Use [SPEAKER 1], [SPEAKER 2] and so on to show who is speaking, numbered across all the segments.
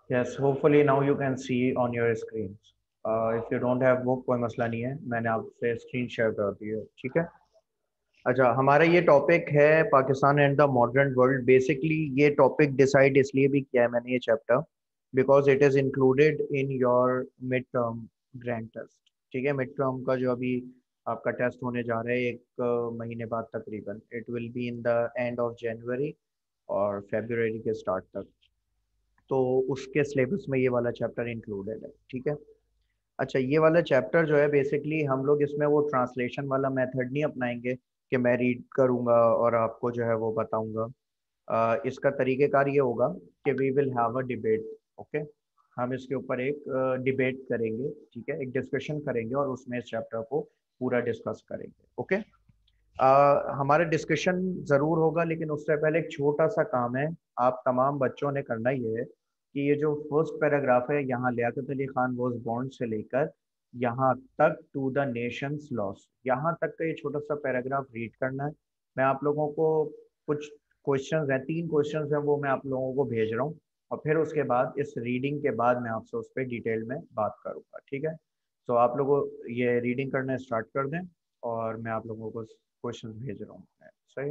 [SPEAKER 1] Yes, hopefully now you can see on your screens. If you don't have book कोई मसला नहीं है, मैंने आपसे स्क्रीन शेयर कर दी है, ठीक है। अच्छा, हमारा ये टॉपिक है Pakistan and the modern world. Basically ये टॉपिक डिसाइड इसलिए भी किया है मैंने ये chapter, because it is included in your mid term grand test. ठीक है, मिड टर्म का जो अभी आपका टेस्ट होने जा रहा है एक महीने बाद तकरीबन, it will be in the end of January और फेब्रुवरी के स्टार्ट तक। तो उसके सिलेबस में ये वाला चैप्टर इंक्लूडेड है, ठीक है। अच्छा, ये वाला चैप्टर जो है बेसिकली हम लोग इसमें वो ट्रांसलेशन वाला मेथड नहीं अपनाएंगे कि मैं रीड करूंगा और आपको जो है वो बताऊंगा। इसका तरीक़ेकार ये होगा कि we will have a debate. Okay, हम इसके ऊपर एक डिबेट करेंगे, ठीक है, एक डिस्कशन करेंगे और उसमें इस चैप्टर को पूरा डिस्कस करेंगे। ओके, हमारा डिस्कशन ज़रूर होगा, लेकिन उससे पहले एक छोटा सा काम है आप तमाम बच्चों ने करना। ये है कि ये जो फर्स्ट पैराग्राफ है, यहाँ लियाकत अली खान वॉज बॉर्न से लेकर यहाँ तक टू द नेशंस लॉस, यहाँ तक का ये छोटा सा पैराग्राफ रीड करना है। मैं आप लोगों को कुछ क्वेश्चंस हैं, 3 क्वेश्चंस हैं, वो मैं आप लोगों को भेज रहा हूँ, और फिर उसके बाद इस रीडिंग के बाद मैं आपसे उस पर डिटेल में बात करूँगा, ठीक है। तो आप लोगों ये रीडिंग करना स्टार्ट कर दें और मैं आप लोगों को क्वेश्चन भेज रहा हूँ। सही।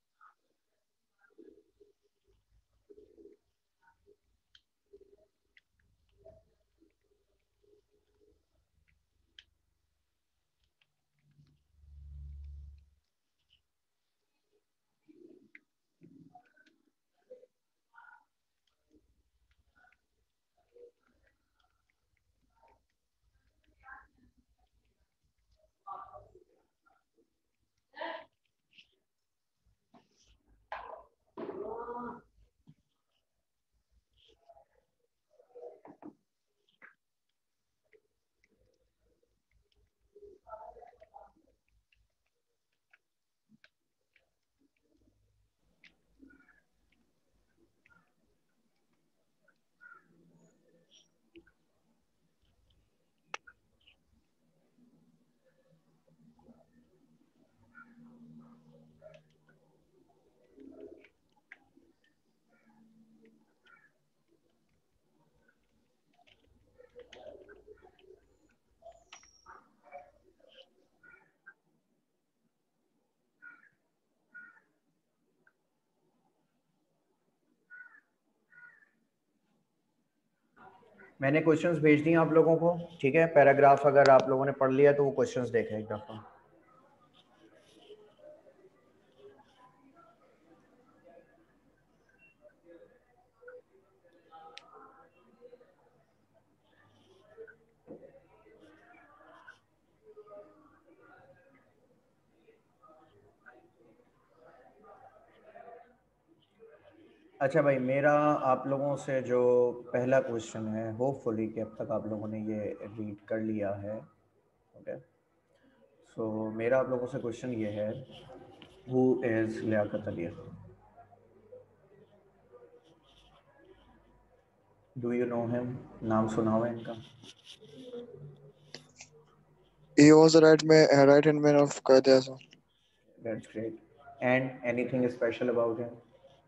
[SPEAKER 1] मैंने क्वेश्चंस भेज दिए आप लोगों को, ठीक है। पैराग्राफ अगर आप लोगों ने पढ़ लिया तो वो क्वेश्चंस देखें एक दफ़ा। अच्छा भाई, मेरा आप लोगों से जो पहला क्वेश्चन है, होपफुली कि अब तक आप लोगों ने ये रीड कर लिया है। ओके, सो मेरा आप लोगों से क्वेश्चन ये है, who is Liaquat Ali Khan? Do you know him? नाम सुना हुआ है इनका?
[SPEAKER 2] He was the right hand man of Qaeda Azam.
[SPEAKER 1] That's great. And anything special about him?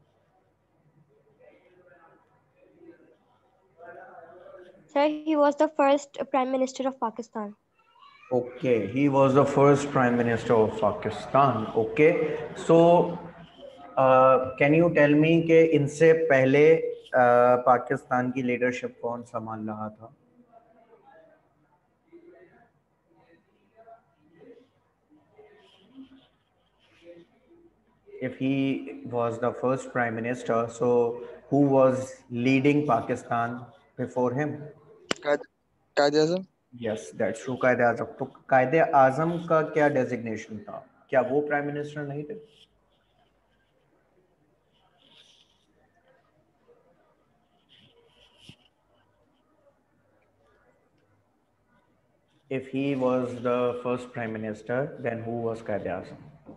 [SPEAKER 3] Sir, he was the first Prime Minister of Pakistan.
[SPEAKER 1] Okay, he was the first Prime Minister of Pakistan. Okay, so can you tell me कि इनसे पहले पाकिस्तान की leadership कौन संभाल रहा था? If he was the first Prime Minister, so who was leading Pakistan before him?
[SPEAKER 2] Qaeda Azam.
[SPEAKER 1] Yes, that's true, कायदे आजम। तो कायदे आजम का क्या डेजिग्नेशन था? क्या वो प्राइम मिनिस्टर नहीं थे? If he was the first prime minister, then who was Qaid Azam?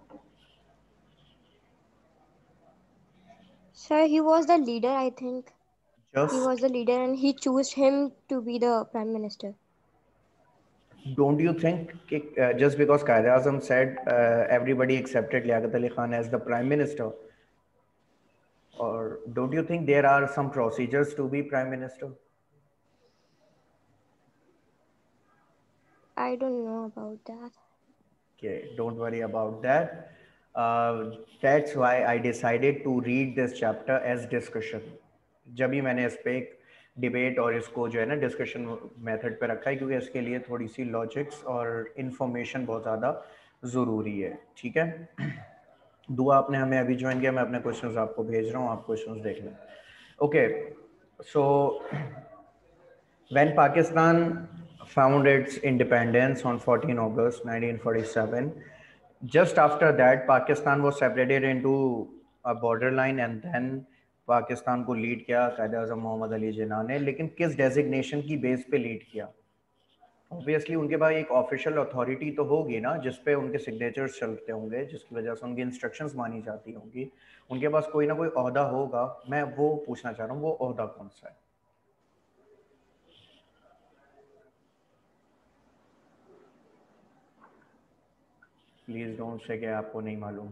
[SPEAKER 3] Sir, he was the leader, I think. He
[SPEAKER 1] Just
[SPEAKER 3] was the leader and he chose him to be the Prime Minister.
[SPEAKER 1] don't you think just because Qaid Azam said everybody accepted Liaquat Ali Khan as the prime minister, or don't you think there are some procedures to be prime minister?
[SPEAKER 3] I don't know about that.
[SPEAKER 1] Okay, don't worry about that. That's why I decided to read this chapter as discussion. जब भी मैंने इस पे एक debate और इसको जो है ना डिस्कशन मेथड पे रखा है, क्योंकि इसके लिए थोड़ी सी लॉजिक्स और इन्फॉर्मेशन बहुत ज़्यादा ज़रूरी है. ठीक है. दुआ आपने हमें अभी ज्वाइन किया, मैं अपने क्वेश्चंस आपको भेज रहा हूँ, आप क्वेश्चंस देख लें. Okay, so when Pakistan found its independence on 14 August 1947, just after that Pakistan was separated into a borderline, and then Pakistan को लीड किया कायद आज़म मोहम्मद अली जिन्ना ने. लेकिन किस डेजिग्नेशन की बेस पे लीड किया? ऑब्वियसली उनके पास एक ऑफिशियल अथॉरिटी तो होगी ना, जिस पे उनके सिग्नेचर्स चलते होंगे, जिसकी वजह से उनकी इंस्ट्रक्शंस मानी जाती होंगी. उनके पास कोई ना कोई ओहदा होगा. मैं वो पूछना चाह रहा हूँ, वो ओहदा कौन सा है? प्लीज डोंट से कि आपको नहीं मालूम.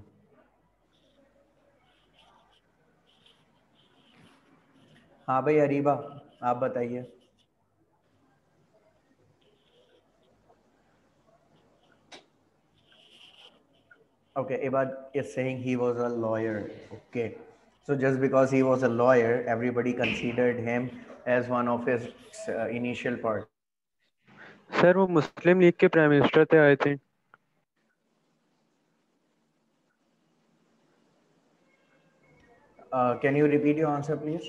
[SPEAKER 1] हाँ भाई अरीबा, आप बताइए. Okay, Ibad is saying he was a lawyer. Okay, so just because he was a lawyer, everybody considered him as one of his initial part.
[SPEAKER 4] Sir वो मुस्लिम लीग के प्राइम मिनिस्टर थे I think.
[SPEAKER 1] Can you repeat your answer, please?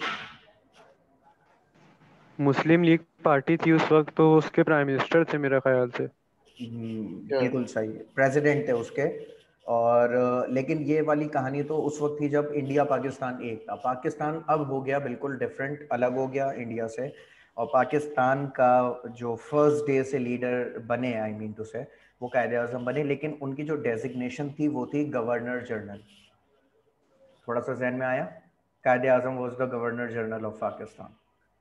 [SPEAKER 4] Muslim League party थी उस वक्त, तो उसके prime minister थे मेरे ख्याल से.
[SPEAKER 1] बिल्कुल सही, प्रेसिडेंट थे उसके. और लेकिन ये वाली कहानी तो उस वक्त थी जब इंडिया पाकिस्तान एक था. पाकिस्तान अब हो गया बिल्कुल डिफरेंट, अलग हो गया इंडिया से. और पाकिस्तान का जो फर्स्ट डे से लीडर बने, आई मीन टू से, वो कायदे आज़म बने. लेकिन उनकी जो डेजिग्नेशन थी वो थी गवर्नर जनरल. थोड़ा सा जहन में आया? Quaid Azam was the governor general of Pakistan.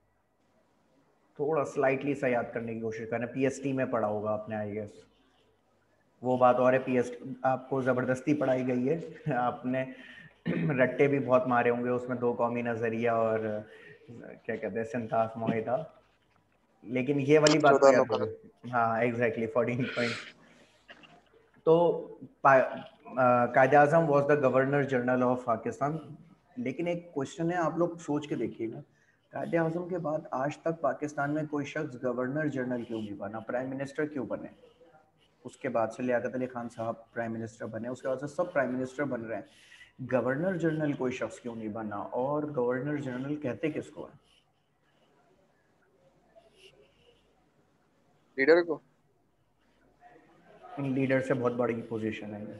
[SPEAKER 1] थोड़ा स्लाइटली सा याद करने की कोशिश करना. पीएसटी में पढ़ा होगा आपने आई गेस. वो बात और है, पीएसटी आपको ज़बरदस्ती पढ़ाई गई है. आपने रट्टे भी बहुत मारे होंगे उसमें, दो कौमी नज़रिया और क्या कहते हैं सिंताफ माहिदा. लेकिन ये वाली बात तो
[SPEAKER 2] 14
[SPEAKER 1] याद
[SPEAKER 2] नंबर.
[SPEAKER 1] करो. हाँ एग्जैक्टली 14 पॉइंट. तो Quaid Azam was the governor general of Pakistan. लेकिन एक क्वेश्चन है, आप लोग सोच के देखिएगा, कायद आज़म के बाद आज तक पाकिस्तान में कोई शख्स गवर्नर जनरल क्यों नहीं बना, प्राइम मिनिस्टर क्यों बने? उसके बाद से लियाकत अली खान साहब प्राइम मिनिस्टर बने, उसके बाद से सब प्राइम मिनिस्टर बन रहे हैं. गवर्नर जनरल कोई शख्स क्यों नहीं बना? और गवर्नर जनरल कहते किसको है?
[SPEAKER 2] लीडर को.
[SPEAKER 1] लीडर से बहुत बड़ी पोजीशन है ये.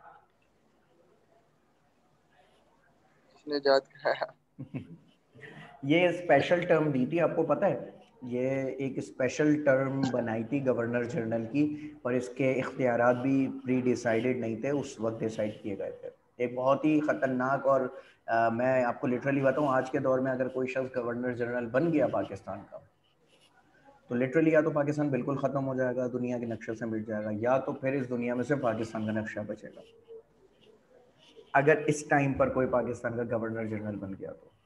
[SPEAKER 2] जिसने याद कराया.
[SPEAKER 1] ये स्पेशल टर्म दी थी, आपको पता है? ये एक स्पेशल टर्म बनाई थी गवर्नर जनरल की, और इसके इख्तियारात भी प्री डिसाइडेड नहीं थे, उस वक्त डिसाइड किए गए थे. एक बहुत ही ख़तरनाक, और मैं आपको लिटरली बताऊं, आज के दौर में अगर कोई शख्स गवर्नर जनरल बन गया पाकिस्तान का, तो लिटरली या तो पाकिस्तान बिल्कुल ख़त्म हो जाएगा, दुनिया के नक्शे से मिट जाएगा, या तो फिर इस दुनिया में से पाकिस्तान का नक्शा बचेगा. अगर इस टाइम पर कोई पाकिस्तान का गवर्नर जनरल बन गया तो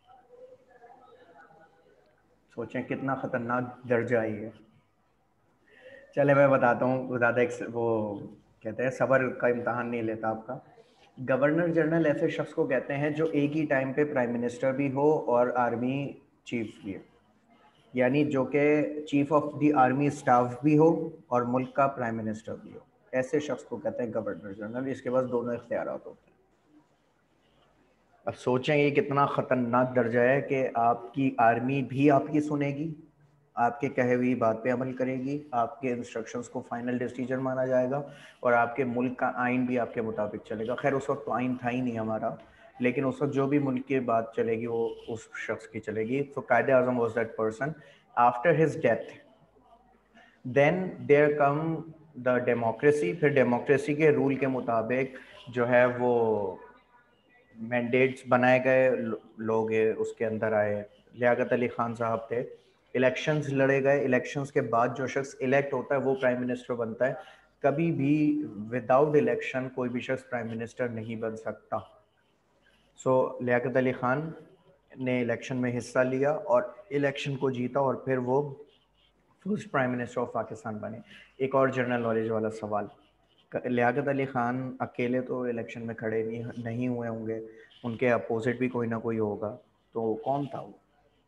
[SPEAKER 1] सोचें कितना ख़तरनाक दर्जा है ये. चले मैं बताता हूँ, ज़्यादा वो कहते हैं सब्र का इम्तहान नहीं लेता आपका. गवर्नर जनरल ऐसे शख्स को कहते हैं जो एक ही टाइम पे प्राइम मिनिस्टर भी हो और आर्मी चीफ भी हो. यानी जो कि chief of the army staff भी हो और मुल्क का प्राइम मिनिस्टर भी हो. ऐसे शख्स को कहते हैं गवर्नर जनरल. इसके पास दोनों इख्तियारात होते हैं. अब सोचें ये कितना ख़तरनाक दर्जा है कि आपकी आर्मी भी आपकी सुनेगी, आपके कहे हुई बात पे अमल करेगी, आपके इंस्ट्रक्शंस को फाइनल डिसीजन माना जाएगा, और आपके मुल्क का आइन भी आपके मुताबिक चलेगा. खैर उस वक्त तो आइन था ही नहीं हमारा, लेकिन उस वक्त जो भी मुल्क की बात चलेगी वो उस शख्स की चलेगी. तो Quaid Azam was that person. After his death then there come the democracy. फिर डेमोक्रेसी के रूल के मुताबिक जो है वो मैंडेट्स बनाए गए, लोग उसके अंदर आए. लियाकत अली खान साहब थे. इलेक्शंस लड़े गए. इलेक्शंस के बाद जो शख्स इलेक्ट होता है वो प्राइम मिनिस्टर बनता है. कभी भी विदाउट इलेक्शन कोई भी शख्स प्राइम मिनिस्टर नहीं बन सकता. सो लियाकत अली खान ने इलेक्शन में हिस्सा लिया और इलेक्शन को जीता और फिर वो first prime minister of Pakistan बने। एक और जनरल नॉलेज वाला सवाल, लियाकत अली खान अकेले तो इलेक्शन में खड़े नहीं हुए होंगे, उनके अपोजिट भी कोई ना कोई होगा, तो कौन था वो?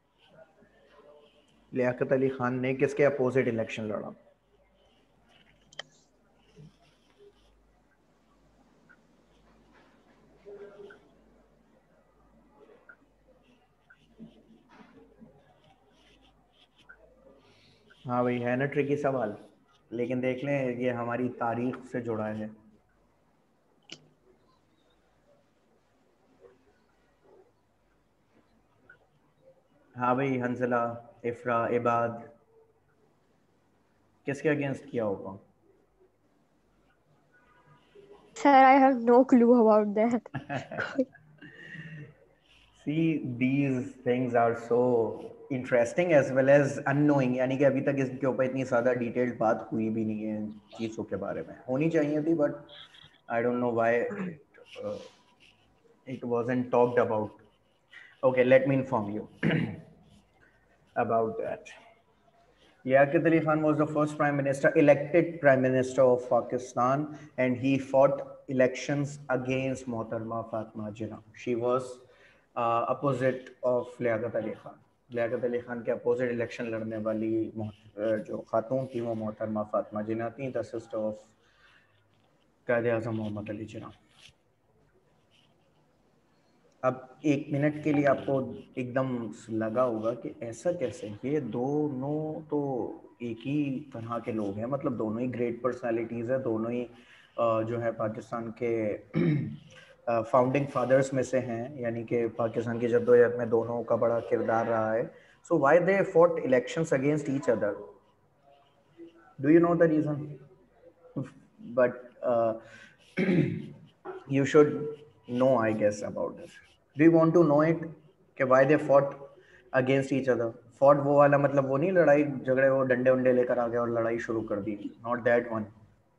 [SPEAKER 1] लियाकत अली खान ने किसके अपोजिट इलेक्शन लड़ा? हाँ भाई, है ना ट्रिकी सवाल, लेकिन देख लें ये हमारी तारीख से जुड़ा है। हाँ भाई, हंसला, इफ्रा, इबाद, किसके अगेंस्ट किया होगा?
[SPEAKER 3] Sir, I have no clue about that.
[SPEAKER 1] See, these things are so interesting as well as unknowing, यानी कि अभी तक इसके ऊपर इतनी ज़्यादा डिटेल्ड बात हुई भी नहीं है इन चीज़ों के बारे में, होनी चाहिए थी, but I don't know why it wasn't talked about. Okay, let me inform you about that. Liaquat Ali Khan was the first prime minister, elected prime minister of Pakistan, and he fought elections against Mohtharma Fatma Jinnah. She was opposite of Liaquat Ali Khan. Liaquat Ali Khan के opposite election लड़ने वाली जो खातून थी वो मोहतरमा फातिमा जिन्ना थी, the sister of Quaid Azam Mohammad Ali Jinnah. अब एक मिनट के लिए आपको एकदम लगा होगा कि ऐसा कैसे, ये दोनों तो एक ही तरह के लोग हैं, मतलब दोनों ही ग्रेट पर्सनालिटीज़ हैं, दोनों ही जो है पाकिस्तान के फाउंडिंग फादर्स में से हैं, यानी कि पाकिस्तान की जद्दोजहद में दोनों का बड़ा किरदार रहा है। So why they fought elections against each other? Do you know the reason? But you should know, I guess, about this. Do you want to know it? कि why they fought against each other? Fought वो वाला मतलब वो नहीं लड़ाई झगड़े, वो डंडे उंडे लेकर आ गए और लड़ाई शुरू कर दी, not that one.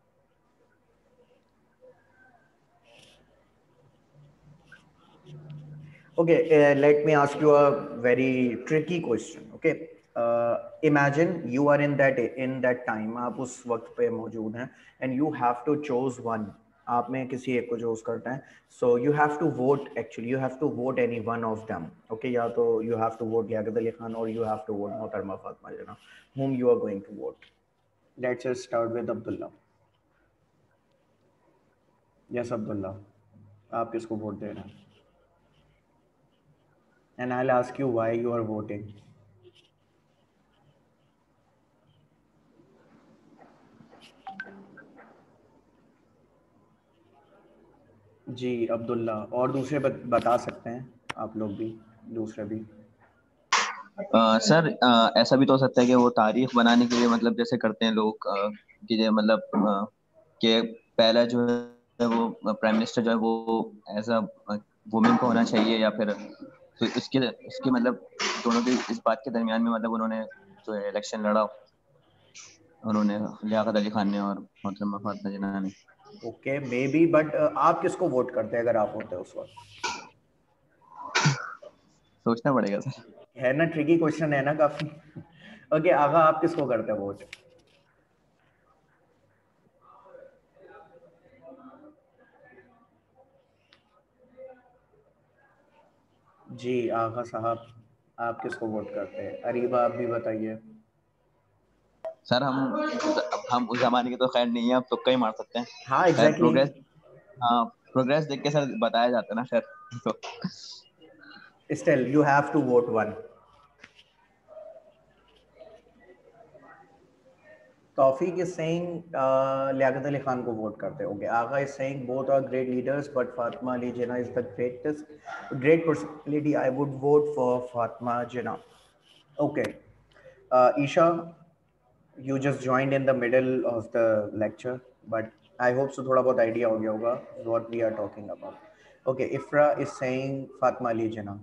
[SPEAKER 1] Okay, let me ask you a very tricky question. Okay, imagine you are in that time, आप उस वक्त पे मौजूद हैं, and you have to choose one. आप में किसी एक को चूज करते हैं, so you have to vote. Actually, you have to vote any one of them. Okay, या तो you have to vote Liaquat Ali Khan or you have to vote मोहतरमा फातिमा जिन्ना. Whom you are going to vote? Let's just start with Abdullah. Yes, Abdullah, आप किसको vote दे रहे हैं? And I'll ask you why you are voting. जी अब्दुल्ला, और दूसरे बता सकते हैं आप लोग भी, दूसरे भी।
[SPEAKER 5] सर ऐसा भी तो हो सकता है कि वो तारीख बनाने के लिए मतलब जैसे करते हैं लोग कि मतलब कि पहला जो है वो प्राइम मिनिस्टर जो है वो एज अ वुमेन को होना चाहिए, या फिर तो इसके मतलब दोनों के इस बात के दरमियान में मतलब उन्होंने जो है इलेक्शन लड़ा, उन्होंने लियाकत अली खान ने और मोहतरमा फातिमा जिन्ना ने।
[SPEAKER 1] ओके, मे बी, बट आप किसको वोट करते हैं अगर आप होते उस वक्त?
[SPEAKER 5] सोचना पड़ेगा सर।
[SPEAKER 1] है ना, ट्रिकी क्वेश्चन है ना काफी। ओके, आगा आप किसको करते हैं वोट? जी आगा साहब, आप किसको वोट करते हैं? अरीबा, आप भी बताइए।
[SPEAKER 5] सर हम उस जमाने के तो खैर नहीं है, अब तुक्का ही मार सकते हैं।
[SPEAKER 1] हाँ एग्जैक्टली।
[SPEAKER 5] प्रोग्रेस देख के सर बताया जाता है ना खैर। तो
[SPEAKER 1] still you have to vote one. Tawfiq is saying Liaquat Ali Khan को वोट करते होंगे। आगा is saying both are great leaders but Fatima Ali Jinnah is the great personality. I would vote for Fatima Jinnah. Okay, Isha, you just joined in the middle of the lecture, but I hope so थोड़ा बहुत idea हो गया होगा what we are talking about. Okay, Ifra is saying Fatima Ali Jinnah.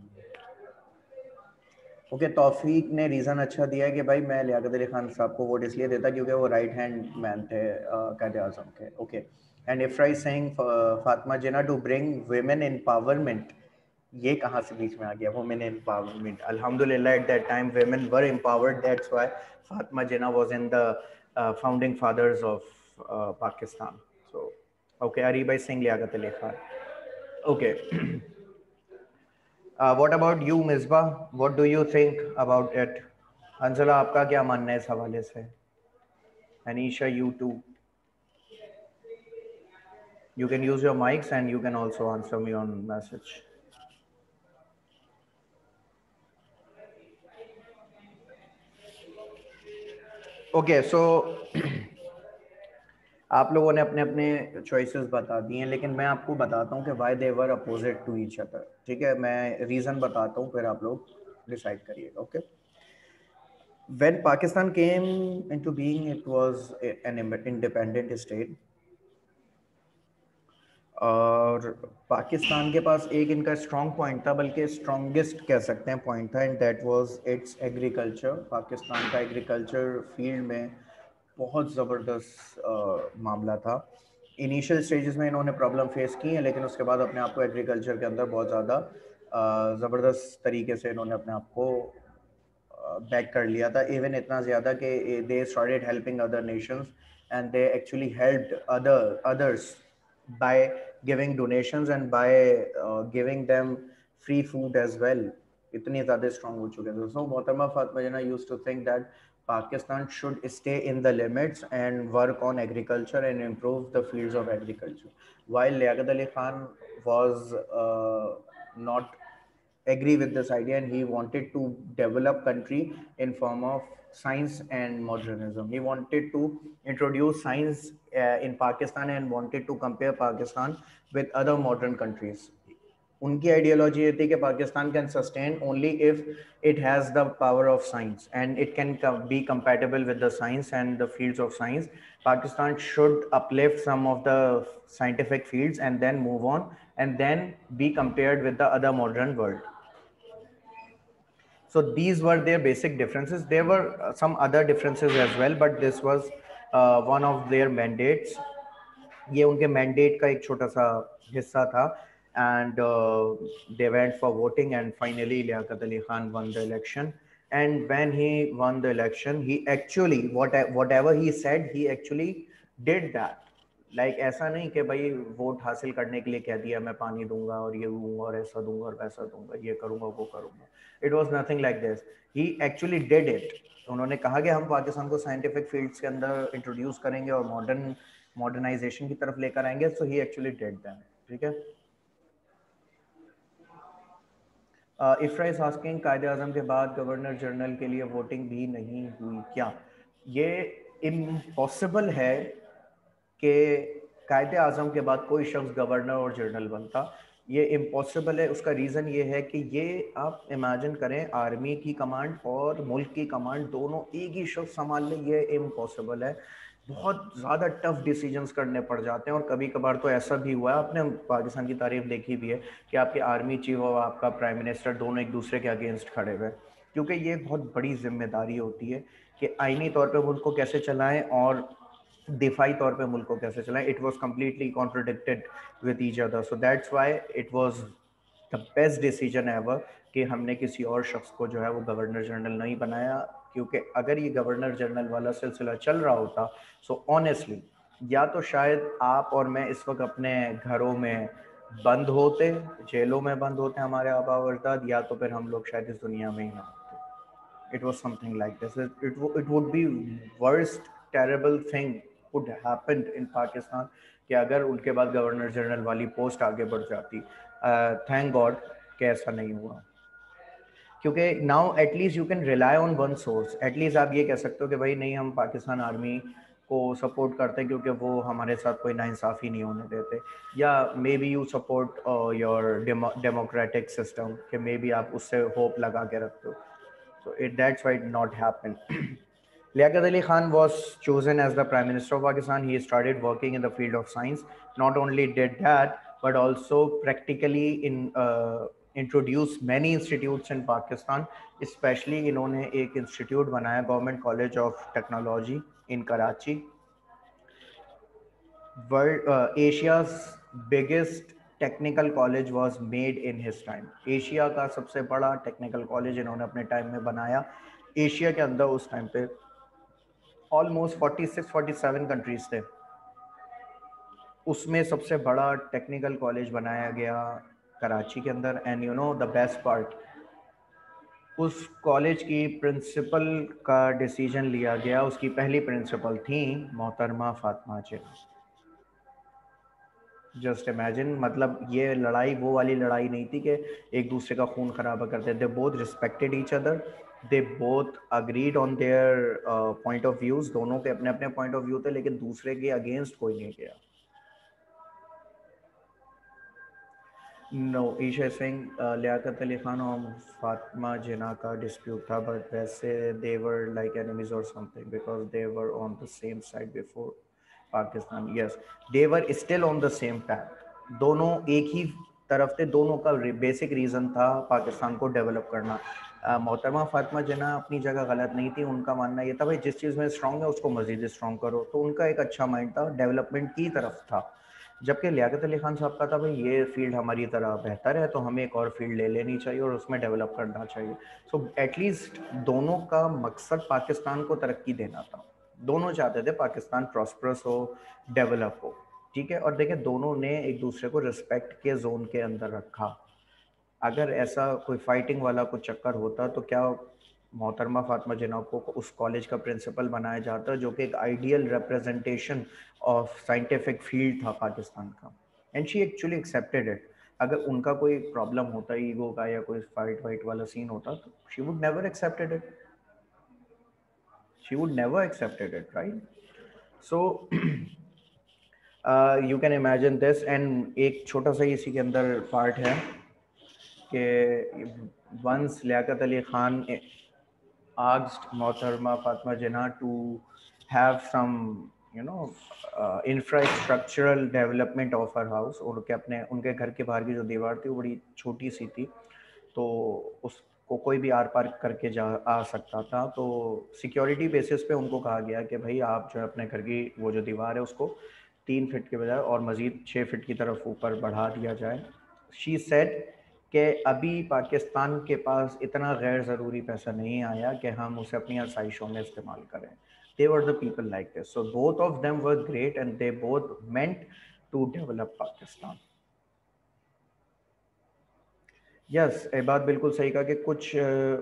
[SPEAKER 1] Okay, Taufiq ने reason अच्छा दिया है कि भाई मैं लियाकत अली खान साहब को वोट इसलिए देता क्योंकि वो राइट हैंड मैन थे कायद आज़म के। Okay, and Ifra is saying Fatima Jinnah to bring women empowerment ये कहाँ से बीच में आ गया women empowerment? Alhamdulillah, at that time women were empowered. That's why Fatma Jinnah was in the founding fathers of Pakistan. So okay, Ari Bhai Singh, Liaquat Ali Khan. Okay. What about you, Misbah? What do you think about it? Anjala, आपका क्या मानना है इस हवाले से? Anisha, you too. You can use your mics and you can also answer me on message. Okay, so आप लोगों ने अपने अपने चॉइसेस बता दिए हैं, लेकिन मैं आपको बताता हूँ कि why they were opposite to each other. ठीक है, मैं रीज़न बताता हूँ, फिर आप लोग डिसाइड करिएगा. Okay. When Pakistan came into being, it was an independent state. और पाकिस्तान के पास एक इनका स्ट्रॉन्ग पॉइंट था, बल्कि स्ट्रॉन्गेस्ट कह सकते हैं पॉइंट था, and that was its agriculture. Pakistan का एग्रीकल्चर फील्ड में बहुत ज़बरदस्त मामला था. इनिशियल स्टेजेस में इन्होंने प्रॉब्लम फेस की है, लेकिन उसके बाद अपने आप को एग्रीकल्चर के अंदर बहुत ज़्यादा ज़बरदस्त तरीके से इन्होंने अपने आप को बैक कर लिया था. इवन इतना ज़्यादा कि they started helping other nations and they actually helped others by giving donations and by giving them free food as well. इतनी ज़्यादा strong हो चुके थे. So मोहतरमा Fatima Jinnah used to think that Pakistan should stay in the limits and work on agriculture and improve the fields of agriculture. While Liaquat Ali Khan was not agree with this idea, and he wanted to develop country in form of science and modernism. He wanted to introduce science in Pakistan and wanted to compare Pakistan with other modern countries. उनकी ideology ये थी कि Pakistan can sustain only if it has the power of science and it can be compatible with the science and the fields of science. Pakistan should uplift some of the scientific fields and then move on and then be compared with the other modern world. So these were their basic differences. There were some other differences as well, but this was one of their mandates. ये उनके mandate का एक छोटा सा हिस्सा था. And they went for voting, and finally Liaquat Ali Khan won the election. And when he won the election, he actually whatever he said, he actually did that. Like ऐसा नहीं कि भाई वोट हासिल करने के लिए कह दिया मैं पानी दूंगा और ये दूंगा और ऐसा दूंगा और वैसा दूंगा, ये करूंगा वो करूंगा. It was nothing like this. He actually did it. उन्होंने कहा कि हम पाकिस्तान को साइंटिफिक फील्ड्स के अंदर इंट्रोड्यूस करेंगे और मॉडर्नाइजेशन की तरफ लेकर आएंगे. So he actually did that. ठीक है. इफ्रा इज आस्किंग, कायदे आजम के बाद गवर्नर जनरल के लिए वोटिंग भी नहीं हुई क्या? ये इम्पॉसिबल है कि कायदे आज़म के बाद कोई शख्स गवर्नर और जनरल बनता. ये इम्पॉसिबल है. उसका रीज़न ये है कि ये आप इमेजिन करें, आर्मी की कमांड और मुल्क की कमांड दोनों एक ही शख्स संभाल ले, ये इम्पॉसिबल है. बहुत ज़्यादा टफ डिसीजंस करने पड़ जाते हैं. और कभी कभार तो ऐसा भी हुआ है, आपने पाकिस्तान की तारीफ देखी भी है, कि आपके आर्मी चीफ और आपका प्राइम मिनिस्टर दोनों एक दूसरे के अगेंस्ट खड़े हुए, क्योंकि ये बहुत बड़ी जिम्मेदारी होती है कि आइनी तौर पर मुल्क को कैसे चलाएं और दिफाई तौर पे मुल्क को कैसे चलाएं. It was completely contradicted with each other. So that's why it was the best decision ever कि हमने किसी और शख्स को जो है वो गवर्नर जनरल नहीं बनाया. क्योंकि अगर ये गवर्नर जनरल वाला सिलसिला चल रहा होता, सो ऑनेस्टली या तो शायद आप और मैं इस वक्त अपने घरों में बंद होते, जेलों में बंद होते हमारे आबा व अजदाद, या तो फिर हम लोग शायद इस दुनिया में ही ना होते. It was something like this. It would be worst terrible thing could happened in Pakistan कि अगर उनके बाद गवर्नर जनरल वाली पोस्ट आगे बढ़ जाती. थैंक गॉड कि ऐसा नहीं हुआ, क्योंकि now at least you can rely on one source. At least आप ये कह सकते हो कि भाई नहीं, हम पाकिस्तान आर्मी को सपोर्ट करते हैं क्योंकि वो हमारे साथ कोई नाइंसाफ़ी नहीं होने देते, या maybe you support your democratic system, कि मे बी आप उससे होप लगा के रखते हो. So that's why it not happen. Liaquat Ali Khan was chosen as the Prime Minister of Pakistan. He started working in the field of science. Not only did that, but also practically introduced many institutes in Pakistan. Especially इन्होंने एक institute बनाया, Government College of Technology in Karachi, Asia's biggest technical college was made in his time. Asia का सबसे बड़ा technical college इन्होंने अपने time में बनाया। एशिया के अंदर उस टाइम पे ऑलमोस्ट 46-47 कंट्रीज थे, उसमें सबसे बड़ा टेक्निकल कॉलेज बनाया गया कराची के अंदर। And you know the best part, उस कॉलेज की प्रिंसिपल का डिसीजन लिया गया, उसकी पहली प्रिंसिपल थी मोहतरमा फातिमा जिन्ना। जस्ट इमेजिन, मतलब ये लड़ाई वो वाली लड़ाई नहीं थी कि एक दूसरे का खून खराबा करते। They both respected each other, they both agreed on their point of views. दोनों के अपने अपने पॉइंट ऑफ व्यू थे, लेकिन दूसरे के अगेंस्ट कोई नहीं गया। नो, ईशा सिंह, लियाकत अली खान और फातिमा जिन्ना का डिस्प्यूट था, बट वैसे दे वर लाइक एनिमीज और something because they were on the same side before Pakistan. Yes, they were still on the same path. दोनों एक ही तरफ थे, दोनों का बेसिक रीज़न था पाकिस्तान को डेवलप करना। मोहतरमा फातिमा जिन्ना अपनी जगह गलत नहीं थी। उनका मानना ये था भाई जिस चीज़ में स्ट्रांग है उसको मज़ीद स्ट्रांग करो, तो उनका एक अच्छा माइंड था, डेवलपमेंट की तरफ था। जबकि लियाकत अली खान साहब का था भाई ये फील्ड हमारी तरह बेहतर है, तो हमें एक और फील्ड ले लेनी चाहिए और उसमें डेवलप करना चाहिए। सो एटलीस्ट दोनों का मकसद पाकिस्तान को तरक्की देना था। दोनों चाहते थे पाकिस्तान प्रॉस्परस हो, डेवलप हो, ठीक है। और देखिए दोनों ने एक दूसरे को रिस्पेक्ट के जोन के अंदर रखा। अगर ऐसा कोई फाइटिंग वाला कुछ चक्कर होता तो क्या मोहतरमा फातिमा जिन्ना को उस कॉलेज का प्रिंसिपल बनाया जाता, जो कि एक ideal representation of scientific field था पाकिस्तान का। And she actually accepted it. अगर उनका कोई प्रॉब्लम होता, ईगो का या कोई फाइट वाइट वाला सीन होता, तो she would never accepted it, she would never accepted it, right. So you can imagine this. And एक छोटा सा इसी के अंदर पार्ट है कि once Liaquat Ali Khan asked Mohtarma Fatma Jinnah to have some, you know, infrastructural development of her house। उनके घर के बाहर की जो दीवार थी वो बड़ी छोटी सी थी, तो उसको कोई भी आर पार करके आ सकता था। तो सिक्योरिटी बेसिस पे उनको कहा गया कि भाई आप जो है अपने घर की वो जो दीवार है उसको 3 फीट के बजाय और मज़ीद 6 फीट की तरफ ऊपर बढ़ा दिया जाए। शी सेड कि अभी पाकिस्तान के पास इतना गैर ज़रूरी पैसा नहीं आया कि हम उसे अपनी आसाइशों में इस्तेमाल करें। They were the people like this. So both of them were great and they both meant to develop Pakistan. Yes, ये बात बिल्कुल सही कहा कि कुछ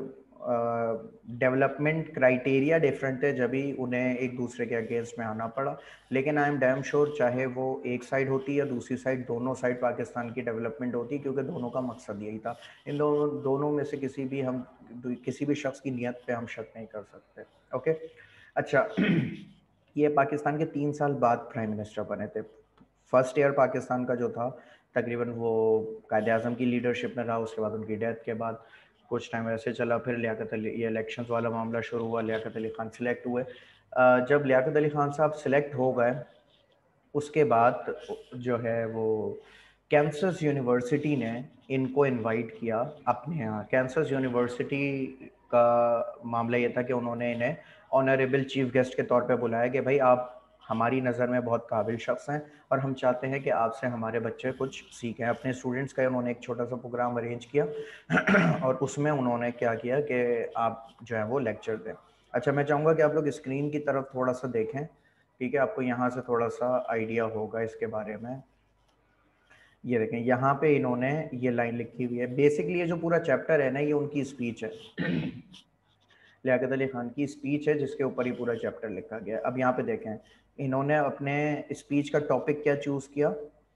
[SPEAKER 1] डेवलपमेंट क्राइटेरिया डिफरेंट थे जब भी उन्हें एक दूसरे के अगेंस्ट में आना पड़ा। लेकिन आई एम डैम श्योर चाहे वो एक साइड होती या दूसरी साइड, दोनों साइड पाकिस्तान की डेवलपमेंट होती, क्योंकि दोनों का मकसद यही था। इन दोनों में से किसी भी शख्स की नीयत पे हम शक नहीं कर सकते। ओके, अच्छा ये पाकिस्तान के 3 साल बाद प्राइम मिनिस्टर बने थे। फर्स्ट ईयर पाकिस्तान का जो था तकरीबन वो कायद आज़म की लीडरशिप में रहा। उसके बाद उनकी डेथ के बाद कुछ टाइम ऐसे चला, फिर लियाकत अली, ये इलेक्शंस वाला मामला शुरू हुआ, लियाकत अली खान सिलेक्ट हुए। जब लियाकत अली खान साहब सिलेक्ट हो गए उसके बाद जो है वो कैंसस यूनिवर्सिटी ने इनको इनवाइट किया अपने यहाँ। कैंसस यूनिवर्सिटी का मामला ये था कि उन्होंने इन्हें ऑनरेबल चीफ गेस्ट के तौर पे बुलाया कि भाई आप हमारी नज़र में बहुत काबिल शख्स हैं और हम चाहते हैं कि आपसे हमारे बच्चे कुछ सीखें। अपने स्टूडेंट्स का उन्होंने एक छोटा सा प्रोग्राम अरेंज किया और उसमें उन्होंने क्या किया कि आप जो है वो लेक्चर दें। अच्छा, मैं चाहूँगा कि आप लोग स्क्रीन की तरफ थोड़ा सा देखें, ठीक है, आपको यहाँ से थोड़ा सा आइडिया होगा इसके बारे में। ये देखें, यहाँ पे इन्होंने ये लाइन लिखी हुई है। बेसिकली ये जो पूरा चैप्टर है ना, ये उनकी स्पीच है लियाकत अली खान की स्पीच है जिसके ऊपर ही पूरा चैप्टर लिखा गया है। अब यहाँ पे देखें इन्होंने अपने स्पीच का टॉपिक क्या चूज किया,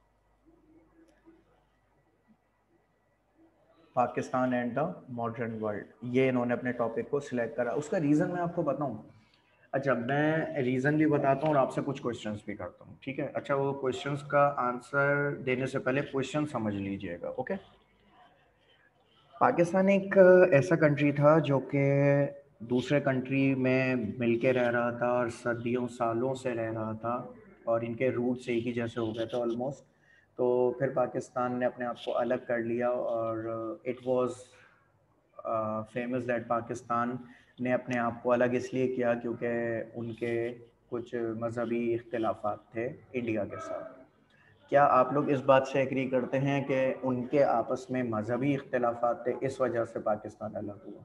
[SPEAKER 1] Pakistan and the modern world. ये इन्होंने अपने टॉपिक को सिलेक्ट करा। उसका रीज़न मैं आपको बताऊं? अच्छा, मैं रीज़न भी बताता हूँ और आपसे कुछ क्वेश्चंस भी करता हूँ, ठीक है। अच्छा, वो क्वेश्चंस का आंसर देने से पहले क्वेश्चन समझ लीजिएगा, ओके। पाकिस्तान एक ऐसा कंट्री था जो कि दूसरे कंट्री में मिलके रह रहा था और सदियों सालों से रह रहा था और इनके रूट्स एक ही जैसे हो गए थे ऑलमोस्ट। तो फिर पाकिस्तान ने अपने आप को अलग कर लिया और it was famous that Pakistan ने अपने आप को अलग इसलिए किया क्योंकि उनके कुछ मजहबी इख्तिलाफात थे इंडिया के साथ। क्या आप लोग इस बात से एग्री करते हैं कि उनके आपस में मजहबी इख्तिलाफात थे, इस वजह से पाकिस्तान अलग हुआ?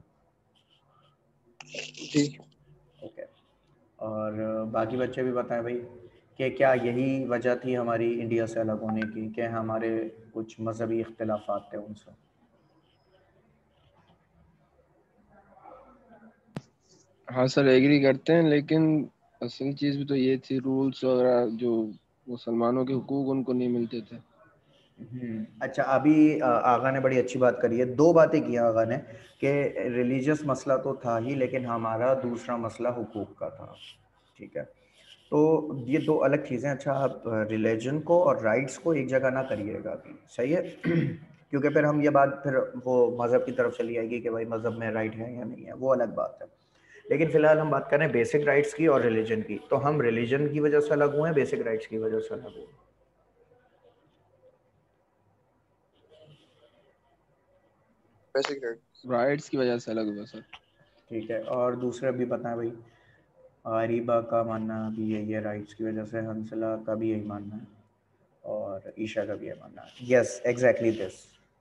[SPEAKER 2] जी।
[SPEAKER 1] ओके। और बाकी बच्चे भी बताएं भाई कि क्या यही वजह थी हमारी इंडिया से अलग होने की, कि हमारे कुछ मजहबी इख्तिलाफात थे उनसे?
[SPEAKER 6] हाँ सर, एग्री करते हैं, लेकिन असल चीज भी तो ये थी, रूल्स वगैरह जो मुसलमानों के हुकूक उनको नहीं मिलते थे।
[SPEAKER 1] अच्छा, अभी आगा ने बड़ी अच्छी बात करी है। दो बातें की आगा ने कि रिलीजियस मसला तो था ही, लेकिन हमारा दूसरा मसला हुकूक का था। ठीक है, तो ये दो अलग चीज़ें। अच्छा, आप रिलीजन को और राइट्स को एक जगह ना करिएगा अभी, सही है? क्योंकि फिर हम ये बात फिर वो मज़हब की तरफ चली आएगी कि भाई मज़हब में राइट है या नहीं है, वो अलग बात है। लेकिन फिलहाल हम बात कर रहे हैं बेसिक राइट्स की और रिलीजन की। तो हम रिलीजन की वजह से अलग हुए हैं, बेसिक राइट्स की वजह से अलग हुए?
[SPEAKER 2] Basic right.
[SPEAKER 6] राइट्स की वजह से अलग हुआ सर।
[SPEAKER 1] ठीक है, और दूसरा भी बताएं भाई। अरीबा का मानना भी यही है, राइट्स की वजह से। हंसला का भी यही मानना है, और ईशा का भी यही मानना है। Yes, exactly this.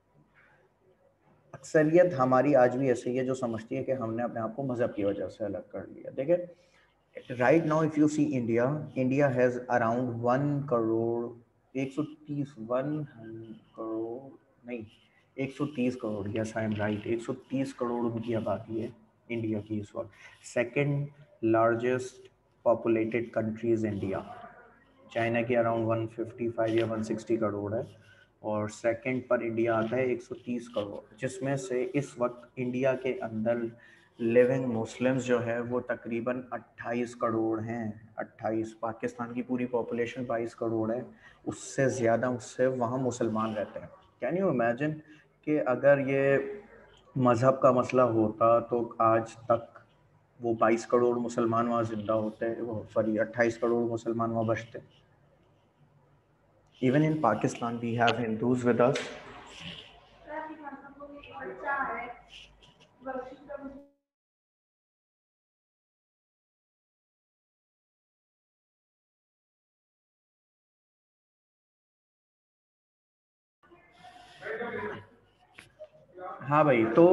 [SPEAKER 1] अक्सरियत हमारी आज भी ऐसी है जो समझती है कि हमने अपने आप को मज़हब की वजह से अलग कर लिया। देखिए, right now if you see India, India has around 1 crore 130 1 crore नहीं 130 crore, yes I am right, 130 crore उनकी आबादी है इंडिया की इस वक्त। Second largest populated country is India. China की अराउंड 155 या 160 करोड़ है, और सेकंड पर इंडिया आता है 130 करोड़, जिसमें से इस वक्त इंडिया के अंदर लिविंग मुस्लिम्स जो है वो तकरीबन 28 करोड़ हैं। 28। पाकिस्तान की पूरी पॉपुलेशन 22 करोड़ है, उससे ज़्यादा उससे वहाँ मुसलमान रहते हैं। कैन यू इमेजिन कि अगर ये मज़हब का मसला होता तो आज तक वो 22 करोड़ मुसलमान वहाँ ज़िंदा होते, वो सॉरी 28 करोड़ मुसलमान वहाँ बचते। Even in Pakistan, we have Hindus with us. हाँ भाई, तो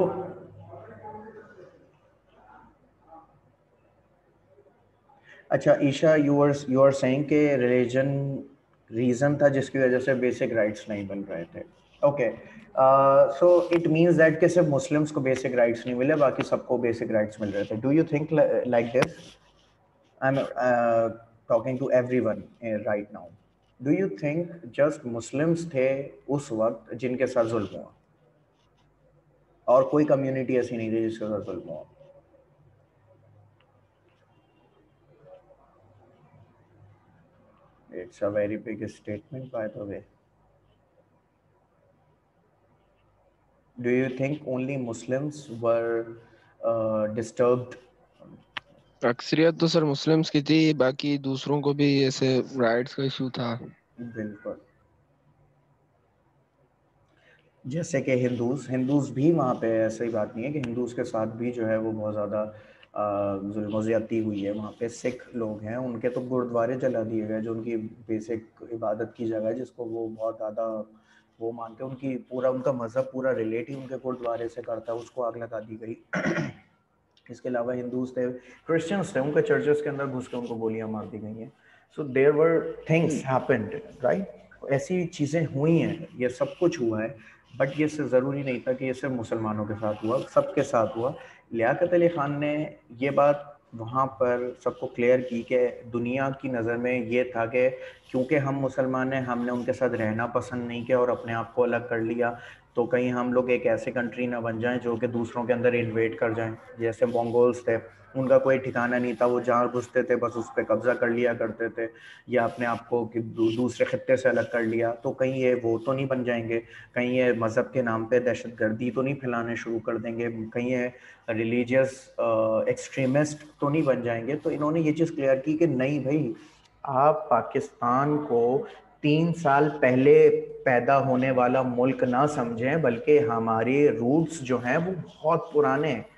[SPEAKER 1] अच्छा ईशा, यू आर सेइंग कि रिलीजन रीज़न था जिसकी वजह से बेसिक राइट्स नहीं बन रहे थे। Okay, so it means that कि सिर्फ मुस्लिम्स को बेसिक राइट्स नहीं मिले, बाकी सबको बेसिक राइट्स मिल रहे थे। Do you think like this? I am talking to everyone right now. Do you think just Muslims थे उस वक्त जिनके साथ जुल्म हुआ, और कोई कम्युनिटी ऐसी नहीं थी जिसके साथ जुल्म हुआ? It's a very big statement, by the way. Do you think only Muslims were disturbed?
[SPEAKER 6] अक्सरियत तो सर मुस्लिम्स की थी, बाकी दूसरों को भी ऐसे राइट्स का इशू था।
[SPEAKER 1] बिल्कुल। जैसे कि हिंदूज भी वहाँ पे, ऐसी बात नहीं है कि हिंदूज के साथ भी जो है वो बहुत ज़्यादा जुल्म ज़्यादती हुई है। वहाँ पे सिख लोग हैं, उनके तो गुरुद्वारे जला दिए गए, जो उनकी बेसिक इबादत की जगह है, जिसको वो बहुत ज़्यादा वो मानते हैं। उनकी पूरा उनका मज़हब पूरा रिलेट ही उनके गुरुद्वारे से करता है, उसको आग लगा दी गई। इसके अलावा हिंदूज थे, क्रिश्चियंस थे, उनके चर्चेस के अंदर घुस के उनको गोलियां मार दी गई हैं। So there were things happened, right? ऐसी चीज़ें हुई हैं, ये सब कुछ हुआ है, बट ये सिर्फ ज़रूरी नहीं था कि ये सिर्फ मुसलमानों के साथ हुआ, सबके साथ हुआ। लियाकत अली ख़ान ने ये बात वहाँ पर सबको क्लियर की कि दुनिया की नज़र में ये था कि क्योंकि हम मुसलमान हैं, हमने उनके साथ रहना पसंद नहीं किया और अपने आप को अलग कर लिया, तो कहीं हम लोग एक ऐसे कंट्री ना बन जाएं जो कि दूसरों के अंदर इन्वेड कर जाएं। जैसे मंगोल्स थे, उनका कोई ठिकाना नहीं था, वो जहाँ घुसते थे बस उस पर कब्जा कर लिया करते थे, या अपने आप को कि दूसरे खत्ते से अलग कर लिया। तो कहीं ये वो तो नहीं बन जाएंगे, कहीं ये मज़हब के नाम पे दहशतगर्दी तो नहीं फैलाने शुरू कर देंगे, कहीं ये रिलीजियस एक्सट्रीमिस्ट तो नहीं बन जाएंगे। तो इन्होंने ये चीज़ क्लियर की कि नहीं भाई, आप पाकिस्तान को 3 साल पहले पैदा होने वाला मुल्क ना समझें, बल्कि हमारे रूट्स जो हैं वो बहुत पुराने हैं।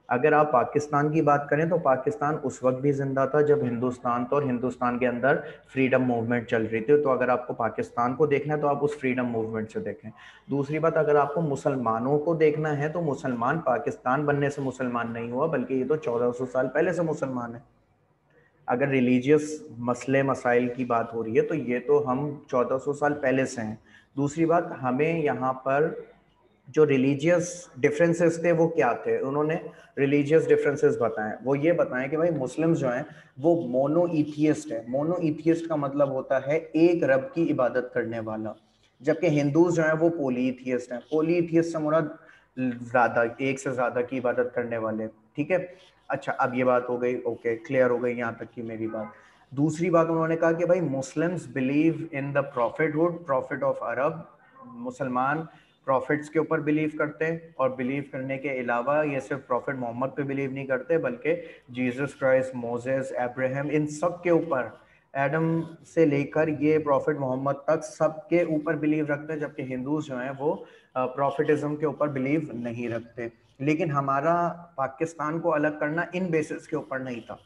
[SPEAKER 1] अगर आप पाकिस्तान की बात करें तो पाकिस्तान उस वक्त भी जिंदा था जब हिंदुस्तान था और हिंदुस्तान के अंदर फ्रीडम मूवमेंट चल रही थी। तो अगर आपको पाकिस्तान को देखना है तो आप उस फ्रीडम मूवमेंट से देखें। दूसरी बात, अगर आपको मुसलमानों को देखना है तो मुसलमान पाकिस्तान बनने से मुसलमान नहीं हुआ, बल्कि ये तो 1400 साल पहले से मुसलमान है। अगर रिलीजियस मसले मसाइल की बात हो रही है तो ये तो हम 1400 साल पहले से हैं। दूसरी बात, हमें यहाँ पर जो रिलीजियस डिफरेंसेस थे वो क्या थे, उन्होंने रिलीजियस डिफरेंसेस बताएं। वो ये बताएं कि भाई मुस्लिम्स जो हैं वो मोनोइथियस्ट है। मोनोइथियस्ट का मतलब होता है एक रब की इबादत करने वाला, जबकि हिंदूज जो हैं वो पोलीथियस्ट हैं। पोलीथियस्ट से मुराद ज्यादा, एक से ज्यादा की इबादत करने वाले। ठीक है, अच्छा अब ये बात हो गई, ओके क्लियर हो गई यहाँ तक की मेरी बात। दूसरी बात उन्होंने कहा कि भाई Muslims believe in the prophethood, prophet of Arab. मुसलमान प्रॉफिट्स के ऊपर बिलीव करते हैं, और बिलीव करने के अलावा ये सिर्फ प्रॉफिट मोहम्मद पे बिलीव नहीं करते बल्कि जीसस क्राइस्ट, मोसेस, अब्राहम, इन सब के ऊपर, एडम से लेकर ये प्रॉफिट मोहम्मद तक सबके ऊपर बिलीव रखते हैं। जबकि हिंदूज जो हैं वो प्रॉफिटिज्म के ऊपर बिलीव नहीं रखते। लेकिन हमारा पाकिस्तान को अलग करना इन बेसिस के ऊपर नहीं था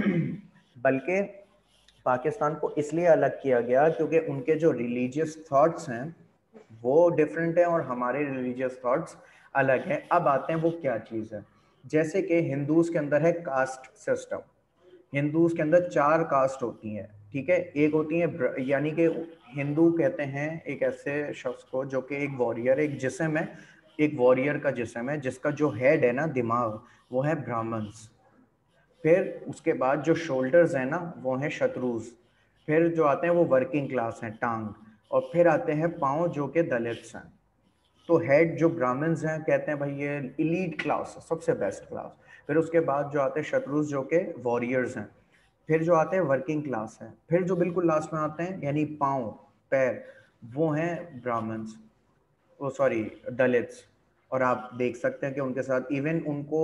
[SPEAKER 1] बल्कि पाकिस्तान को इसलिए अलग किया गया क्योंकि उनके जो रिलीजियस थॉट्स हैं वो डिफरेंट है और हमारे रिलीजियस थॉट्स अलग हैं। अब आते हैं वो क्या चीज़ है। जैसे कि हिंदूज के अंदर है कास्ट सिस्टम। हिंदूज के अंदर 4 कास्ट होती हैं, ठीक है। एक होती है यानी कि हिंदू कहते हैं एक ऐसे शख्स को जो कि एक वॉरियर, एक जिस्म है, एक वॉरियर का जिस्म है जिसका जो हेड है ना, दिमाग, वो है ब्राह्मण्स। फिर उसके बाद जो शोल्डर्स हैं ना वो हैं शत्रुज। फिर जो आते हैं वो वर्किंग क्लास हैं, टांग। और फिर आते हैं पाँव जो कि दलित्स हैं। तो हेड जो ब्राह्मण्स हैं कहते हैं भाई ये इलीट क्लास है, सबसे बेस्ट क्लास। फिर उसके बाद जो आते हैं शत्रुज जो के वॉरियर्स हैं। फिर जो आते हैं वर्किंग क्लास हैं। फिर जो बिल्कुल लास्ट में आते हैं यानी पाँव, पैर, वो हैं ब्राह्मण्स, वो सॉरी दलित्स। और आप देख सकते हैं कि उनके साथ इवन उनको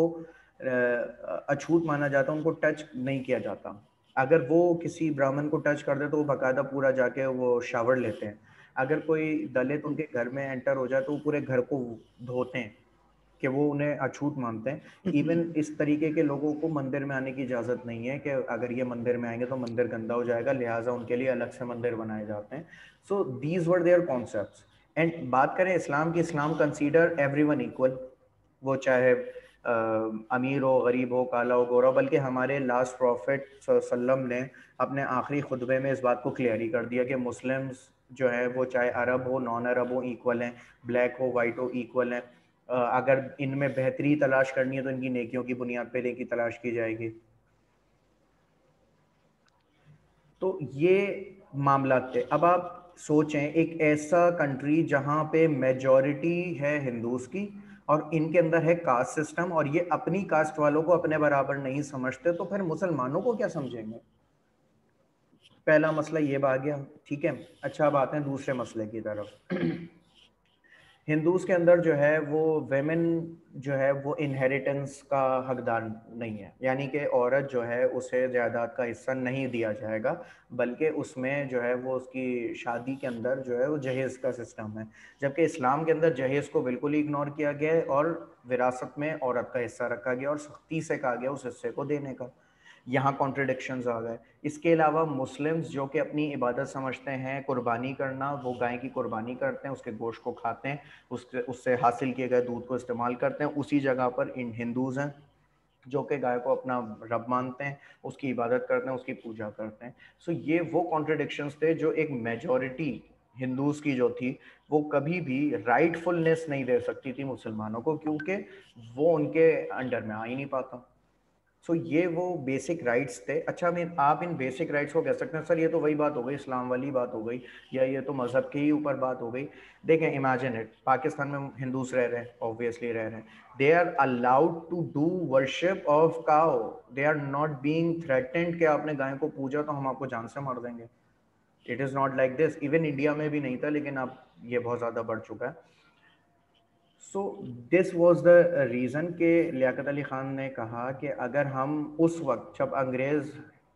[SPEAKER 1] अछूत माना जाता है, उनको टच नहीं किया जाता। अगर वो किसी ब्राह्मण को टच कर दे तो वो बाकायदा पूरा जाके वो शावर लेते हैं। अगर कोई दलित उनके घर में एंटर हो जाए तो वो पूरे घर को धोते हैं कि वो उन्हें अछूत मानते हैं। इवन इस तरीके के लोगों को मंदिर में आने की इजाज़त नहीं है कि अगर ये मंदिर में आएंगे तो मंदिर गंदा हो जाएगा, लिहाजा उनके लिए अलग से मंदिर बनाए जाते हैं। So these were their concepts. And बात करें इस्लाम की, इस्लाम कंसीडर एवरीवन इक्वल, वो चाहे अमीर हो, गरीब हो, काला हो, गोरा। बल्कि हमारे लास्ट प्रॉफिट सल्लम ने अपने आखिरी खुतबे में इस बात को क्लियर ही कर दिया कि मुस्लिम्स जो है वो चाहे अरब हो, नॉन अरब हो, इक्वल हैं, ब्लैक हो, वाइट हो, इक्वल हैं। अगर इनमें बेहतरी तलाश करनी है तो इनकी नेकियों की बुनियाद पे नेकी तलाश की जाएगी। तो ये मामला थे। अब आप सोचें एक ऐसा कंट्री जहां पे मेजॉरिटी है हिंदूज की और इनके अंदर है कास्ट सिस्टम, और ये अपनी कास्ट वालों को अपने बराबर नहीं समझते, तो फिर मुसलमानों को क्या समझेंगे। पहला मसला ये आ गया, ठीक है। अच्छा अब आते हैं दूसरे मसले की तरफ। हिंदूज के अंदर जो है वो वेमेन जो है वो इनहेरिटेंस का हकदार नहीं है, यानी कि औरत जो है उसे जायदाद का हिस्सा नहीं दिया जाएगा, बल्कि उसमें जो है वो उसकी शादी के अंदर जो है वो जहेज़ का सिस्टम है। जबकि इस्लाम के अंदर जहेज़ को बिल्कुल ही इग्नोर किया गया है और विरासत में औरत का हिस्सा रखा गया और सख्ती से कहा गया उस हिस्से को देने का। यहाँ कॉन्ट्रडिक्शंस आ गए। इसके अलावा मुस्लिम्स जो कि अपनी इबादत समझते हैं कुर्बानी करना, वो गाय की कुर्बानी करते हैं, उसके गोश्त को खाते हैं, उससे हासिल किए गए दूध को इस्तेमाल करते हैं। उसी जगह पर इन हिंदूज़ हैं जो कि गाय को अपना रब मानते हैं, उसकी इबादत करते हैं, उसकी पूजा करते हैं। सो ये वो कॉन्ट्रडिक्शंस थे जो एक मेजॉरिटी हिंदूज़ की जो थी वो कभी भी राइटफुलनेस नहीं दे सकती थी मुसलमानों को, क्योंकि वो उनके अंडर में आ ही नहीं पाता। सो ये वो बेसिक राइट्स थे। अच्छा मैं आप इन बेसिक राइट्स को कह सकते हैं सर ये तो वही बात हो गई, इस्लाम वाली बात हो गई, या ये तो मज़हब के ही ऊपर बात हो गई। देखें इमेजिन इट, पाकिस्तान में हिंदूज रह रहे हैं, ऑब्वियसली रह रहे हैं, they are allowed to do worship of cow, they are not being threatened कि आपने गाय को पूजा तो हम आपको जान से मार देंगे। It is not like this. Even India में भी नहीं था, लेकिन अब ये बहुत ज़्यादा बढ़ चुका है। So this was the reason के लियाकत अली ख़ान ने कहा कि अगर हम उस वक्त जब अंग्रेज़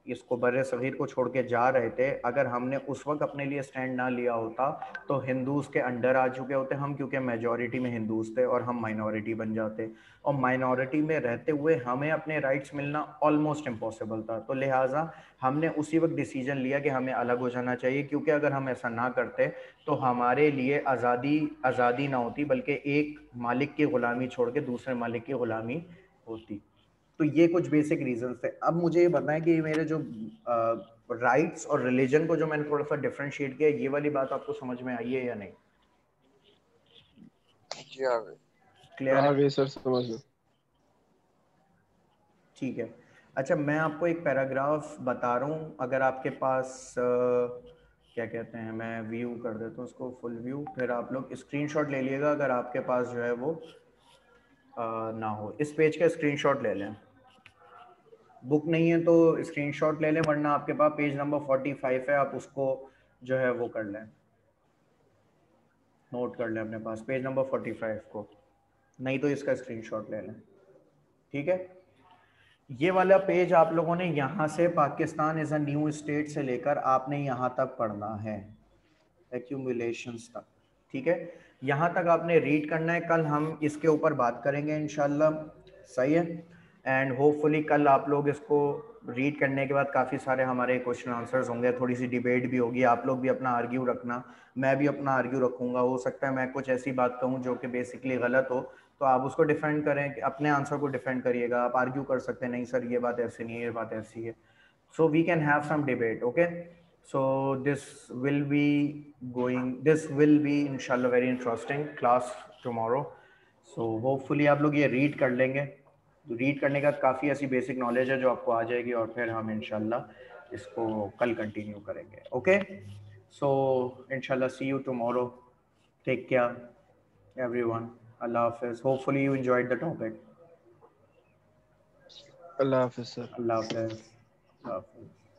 [SPEAKER 1] इसको बर्रे सगीर को छोड़ के जा रहे थे, अगर हमने उस वक्त अपने लिए स्टैंड ना लिया होता तो हिंदूज के अंडर आ चुके होते हम, क्योंकि मेजॉरिटी में हिंदूज थे और हम माइनॉरिटी बन जाते, और माइनॉरिटी में रहते हुए हमें अपने राइट्स मिलना ऑलमोस्ट इम्पॉसिबल था। तो लिहाजा हमने उसी वक्त डिसीजन लिया कि हमें अलग हो जाना चाहिए, क्योंकि अगर हम ऐसा ना करते तो हमारे लिए आज़ादी ना होती, बल्कि एक मालिक की ग़ुलामी छोड़ के दूसरे मालिक की ग़ुलामी होती। तो ये कुछ बेसिक रीजंस थे। अब मुझे ये बताएं कि मेरे जो राइट्स और रिलीजन को जो मैंने थोड़ा सा डिफरेंशिएट किया, ये वाली बात आपको समझ में आई है या नहीं?
[SPEAKER 2] जी आ गए।
[SPEAKER 1] क्लियर
[SPEAKER 6] आ
[SPEAKER 1] है?
[SPEAKER 6] गए सर, समझ लो।
[SPEAKER 1] ठीक है। अच्छा, मैं आपको एक पैराग्राफ बता रहा हूँ, अगर आपके पास क्या कहते हैं, मैं व्यू कर देता हूँ उसको फुल व्यू, फिर आप लोग स्क्रीनशॉट ले लिएगा अगर आपके पास जो है वो ना हो। इस पेज का स्क्रीनशॉट ले लें, बुक नहीं है तो स्क्रीनशॉट ले लें, वरना आपके पास पेज नंबर 45 है, आप उसको जो है वो कर लें, नोट कर लें अपने पास पेज नंबर 45 को, नहीं तो इसका स्क्रीनशॉट ले लें। ठीक है, ये वाला पेज आप लोगों ने यहाँ से Pakistan as a new state से लेकर आपने यहाँ तक पढ़ना है, एक्यूमुलेशंस तक। ठीक है, यहाँ तक आपने रीड करना है, कल हम इसके ऊपर बात करेंगे इंशाल्लाह। सही है, एंड होपफुली कल आप लोग इसको रीड करने के बाद काफ़ी सारे हमारे क्वेश्चन आंसर्स होंगे, थोड़ी सी डिबेट भी होगी, आप लोग भी अपना आर्ग्यू रखना, मैं भी अपना आर्ग्यू रखूँगा। हो सकता है मैं कुछ ऐसी बात कहूँ जो कि बेसिकली गलत हो, तो आप उसको डिफेंड करें, कि अपने आंसर को डिफेंड करिएगा। आप आर्ग्यू कर सकते हैं, नहीं सर ये बात ऐसी नहीं है, ये बात ऐसी है, so we can have some debate. Okay, so this will be inshallah very interesting class tomorrow. So hopefully आप लोग ये रीड कर लेंगे, रीड करने का काफ़ी ऐसी बेसिक नॉलेज है जो आपको आ जाएगी, और फिर हम इंशाल्लाह इसको कल कंटिन्यू करेंगे। ओके, सो इंशाल्लाह see you tomorrow, take care everyone, अल्लाह हाफिज़, hopefully you enjoyed the topic.
[SPEAKER 6] अल्लाह हाफिज सर।
[SPEAKER 1] अल्लाह हाफिज़, अल्लाह हाफिज़।